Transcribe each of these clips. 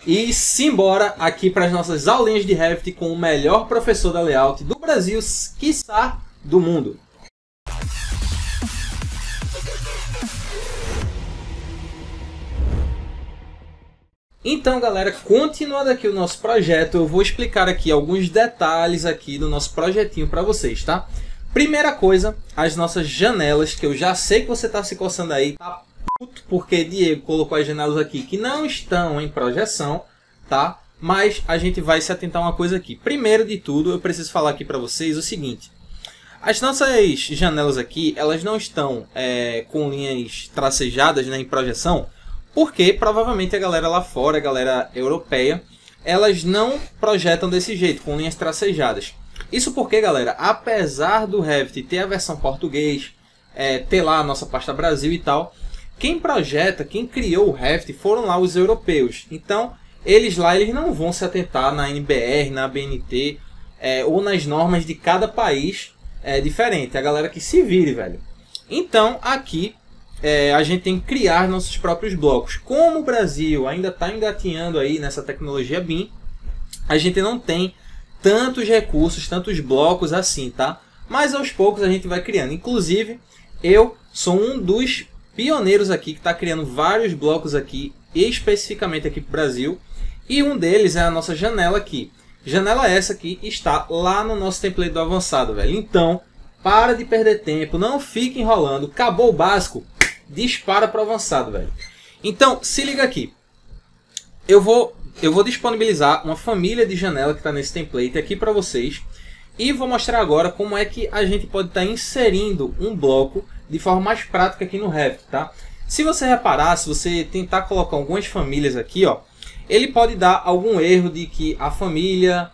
E simbora aqui para as nossas aulinhas de Revit com o melhor professor da Layout do Brasil, quiçá do mundo. Então, galera, continuando aqui o nosso projeto, eu vou explicar aqui alguns detalhes aqui do nosso projetinho para vocês, tá? Primeira coisa, as nossas janelas, que eu já sei que você está se coçando aí, tá puto porque Diego colocou as janelas aqui que não estão em projeção, tá? Mas a gente vai se atentar a uma coisa aqui. Primeiro de tudo, eu preciso falar aqui para vocês o seguinte. As nossas janelas aqui, elas não estão com linhas tracejadas, né, em projeção, porque provavelmente a galera lá fora, a galera europeia, elas não projetam desse jeito, com linhas tracejadas. Isso porque, galera, apesar do Revit ter a versão português, ter lá a nossa pasta Brasil e tal, quem projeta, quem criou o Revit foram lá os europeus. Então, eles não vão se atentar na NBR, na ABNT, ou nas normas de cada país diferente. A galera que se vire, velho. Então, aqui, a gente tem que criar nossos próprios blocos. Como o Brasil ainda está engatinhando aí nessa tecnologia BIM, a gente não tem tantos recursos, tantos blocos assim, tá? Mas aos poucos a gente vai criando. Inclusive, eu sou um dos pioneiros aqui que está criando vários blocos aqui, especificamente aqui para o Brasil. E um deles é a nossa janela aqui. Janela essa que está lá no nosso template do avançado, velho. Então, para de perder tempo, não fique enrolando. Acabou o básico, dispara para o avançado, velho. Então, se liga aqui. Eu vou disponibilizar uma família de janela que está nesse template aqui para vocês. E vou mostrar agora como é que a gente pode estar inserindo um bloco de forma mais prática aqui no Revit, tá? Se você reparar, se você tentar colocar algumas famílias aqui, ó, ele pode dar algum erro de que a família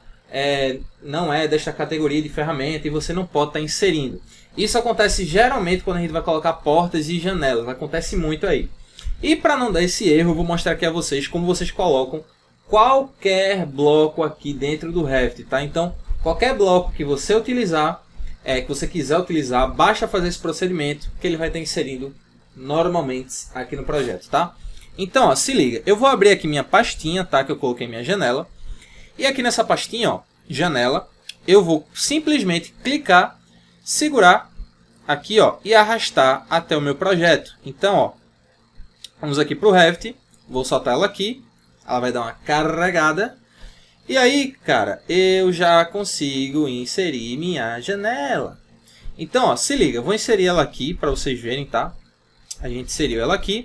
não é desta categoria de ferramenta e você não pode estar inserindo. Isso acontece geralmente quando a gente vai colocar portas e janelas, acontece muito aí. E para não dar esse erro, eu vou mostrar aqui a vocês como vocês colocam qualquer bloco aqui dentro do Revit, tá? Então, qualquer bloco que você utilizar, que você quiser utilizar, basta fazer esse procedimento que ele vai estar inserindo normalmente aqui no projeto, tá? Então, ó, se liga, eu vou abrir aqui minha pastinha, tá? Que eu coloquei minha janela. E aqui nessa pastinha, ó, janela, eu vou simplesmente clicar, segurar aqui, ó, e arrastar até o meu projeto. Então, ó, vamos aqui para o Revit, vou soltar ela aqui, ela vai dar uma carregada. E aí, cara, eu já consigo inserir minha janela. Então, ó, se liga, eu vou inserir ela aqui para vocês verem, tá? A gente inseriu ela aqui.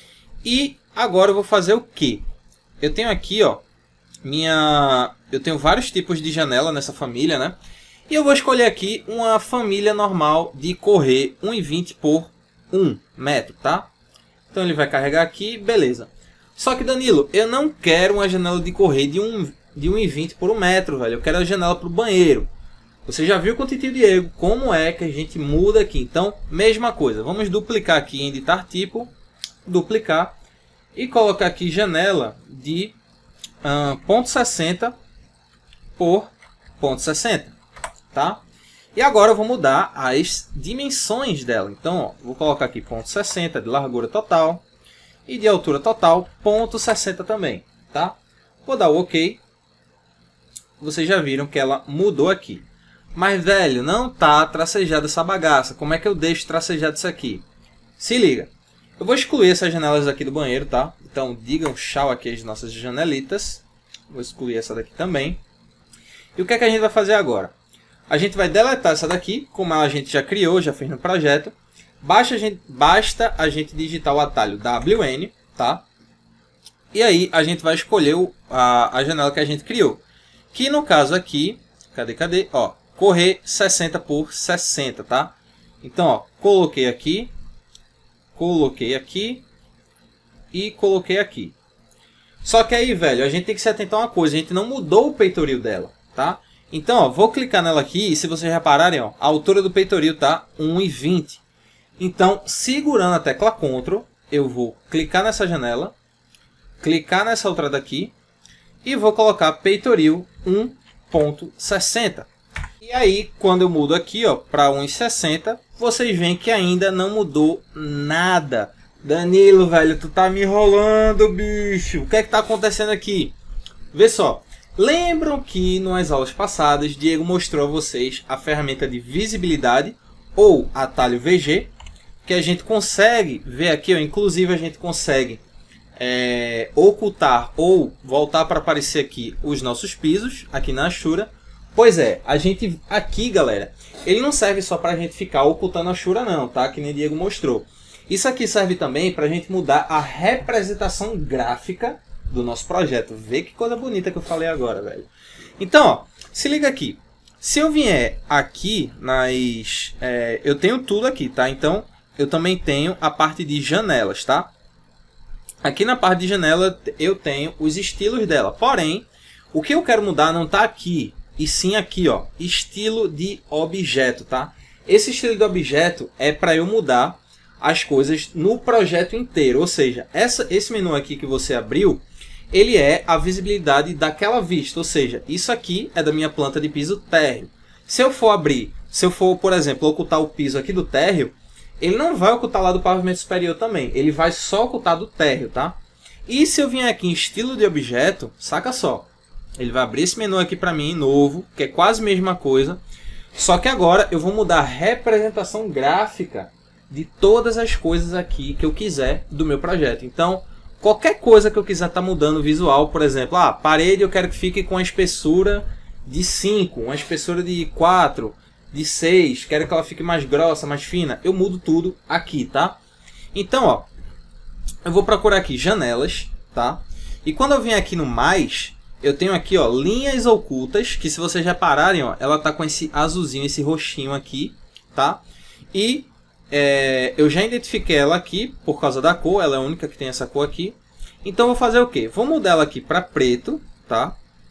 E agora eu vou fazer o quê? Eu tenho aqui, ó, eu tenho vários tipos de janela nessa família, né? E eu vou escolher aqui uma família normal de correr 1,20 por 1 metro, tá? Então ele vai carregar aqui, beleza. Só que, Danilo, eu não quero uma janela de correr de 1,20 por 1 metro, velho. Eu quero a janela para o banheiro. Você já viu com o Titio Diego como é que a gente muda aqui. Então, mesma coisa. Vamos duplicar aqui em editar tipo, duplicar e colocar aqui janela de 0,60 por 0,60, tá? E agora eu vou mudar as dimensões dela. Então, ó, vou colocar aqui 0,60 de largura total e de altura total 0,60 também, tá? Vou dar o OK. Vocês já viram que ela mudou aqui. Mas, velho, não tá tracejada essa bagaça. Como é que eu deixo tracejado isso aqui? Se liga. Eu vou excluir essas janelas aqui do banheiro, tá? Então, digam tchau aqui as nossas janelitas. Vou excluir essa daqui também. E o que é que a gente vai fazer agora? A gente vai deletar essa daqui, como a gente já criou, já fez no projeto. Basta a gente digitar o atalho WN, tá? E aí a gente vai escolher a janela que a gente criou. Que no caso aqui, cadê? Ó, correr 60 por 60, tá? Então, ó, coloquei aqui e coloquei aqui. Só que aí, velho, a gente tem que se atentar a uma coisa, a gente não mudou o peitoril dela, tá? Então, ó, vou clicar nela aqui e se vocês repararem, ó, a altura do peitoril tá 1,20. Então, segurando a tecla Ctrl, eu vou clicar nessa janela, clicar nessa outra daqui e vou colocar peitoril 1,60. E aí, quando eu mudo aqui, ó, para 1,60, vocês veem que ainda não mudou nada Danilo, velho, tu tá me enrolando, bicho. O que é que tá acontecendo aqui? Vê só. Lembram que nas aulas passadas, Diego mostrou a vocês a ferramenta de visibilidade, ou atalho VG, que a gente consegue ver aqui, ó, inclusive a gente consegue ocultar ou voltar para aparecer aqui os nossos pisos, aqui na Ashura. Pois é, a gente aqui, galera, ele não serve só para a gente ficar ocultando a Ashura não, tá? Que nem Diego mostrou. Isso aqui serve também para a gente mudar a representação gráfica do nosso projeto. Vê que coisa bonita que eu falei agora, velho. Então, ó, se liga aqui. Se eu vier aqui nas... eu tenho tudo aqui, tá? Então, eu também tenho a parte de janelas, tá? Aqui na parte de janela eu tenho os estilos dela. Porém, o que eu quero mudar não está aqui, e sim aqui, ó, estilo de objeto, tá? Esse estilo de objeto é para eu mudar as coisas no projeto inteiro. Ou seja, esse menu aqui que você abriu, ele é a visibilidade daquela vista. Ou seja, isso aqui é da minha planta de piso térreo. Se eu for abrir, se eu for, por exemplo, ocultar o piso aqui do térreo, ele não vai ocultar lá do pavimento superior também. Ele vai só ocultar do térreo, tá? E se eu vier aqui em estilo de objeto, saca só. Ele vai abrir esse menu aqui para mim, novo, que é quase a mesma coisa. Só que agora eu vou mudar a representação gráfica de todas as coisas aqui que eu quiser do meu projeto. Então, qualquer coisa que eu quiser estar mudando o visual, por exemplo, a parede eu quero que fique com a espessura de 5, uma espessura de 4... de 6, quero que ela fique mais grossa, mais fina, eu mudo tudo aqui, tá? Então, ó, eu vou procurar aqui janelas, tá? E quando eu venho aqui no mais, eu tenho aqui, ó, linhas ocultas, que se vocês repararem, ó, ela tá com esse azulzinho, esse roxinho aqui, tá? E eu já identifiquei ela aqui por causa da cor, ela é a única que tem essa cor aqui. Então, eu vou fazer o quê? Vou mudar ela aqui para preto, tá?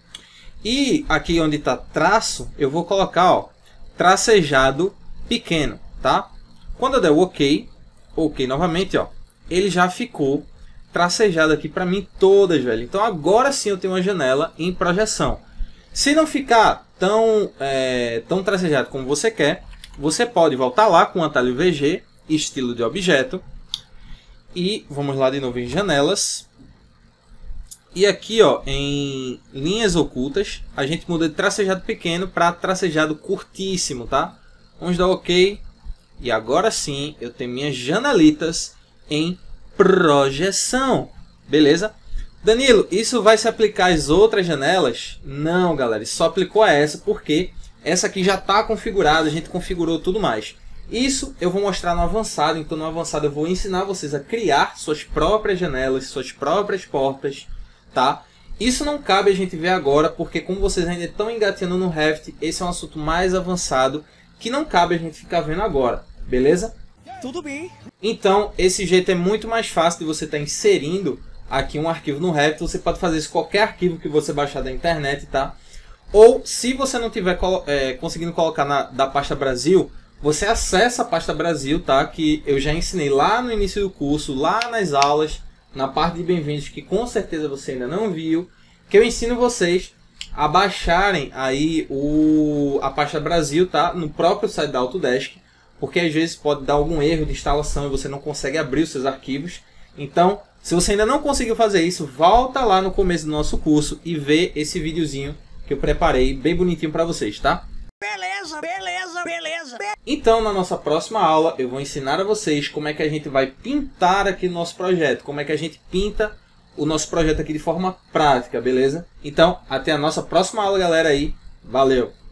E aqui onde tá traço, eu vou colocar, ó, tracejado pequeno, tá? Quando eu der o OK novamente, ó, ele já ficou tracejado aqui para mim todas, velho. Então agora sim eu tenho uma janela em projeção. Se não ficar tão tracejado como você quer, você pode voltar lá com o atalho VG, estilo de objeto, e vamos lá de novo em janelas. E aqui, ó, em linhas ocultas, a gente muda de tracejado pequeno para tracejado curtíssimo, tá? Vamos dar OK. E agora sim, eu tenho minhas janelitas em projeção. Beleza? Danilo, isso vai se aplicar às outras janelas? Não, galera. Isso só aplicou a essa porque essa aqui já está configurada. A gente configurou tudo mais. Isso eu vou mostrar no avançado. Então, no avançado eu vou ensinar vocês a criar suas próprias janelas, suas próprias portas. Tá? Isso não cabe a gente ver agora, porque como vocês ainda estão engateando no Revit, esse é um assunto mais avançado que não cabe a gente ficar vendo agora, beleza? Tudo bem. Então, esse jeito é muito mais fácil de você estar inserindo aqui um arquivo no Revit. Você pode fazer isso em qualquer arquivo que você baixar da internet, tá? Ou, se você não tiver conseguindo colocar da pasta Brasil, você acessa a pasta Brasil, tá? Que eu já ensinei lá no início do curso, lá nas aulas, na parte de bem-vindos, que com certeza você ainda não viu, que eu ensino vocês a baixarem aí a pasta Brasil, tá? No próprio site da Autodesk, porque às vezes pode dar algum erro de instalação e você não consegue abrir os seus arquivos. Então, se você ainda não conseguiu fazer isso, volta lá no começo do nosso curso e vê esse videozinho que eu preparei bem bonitinho para vocês, tá? Beleza, beleza, beleza. Então, na nossa próxima aula, eu vou ensinar a vocês como é que a gente vai pintar aqui no nosso projeto. Como é que a gente pinta o nosso projeto aqui de forma prática, beleza? Então, até a nossa próxima aula, galera aí. Valeu!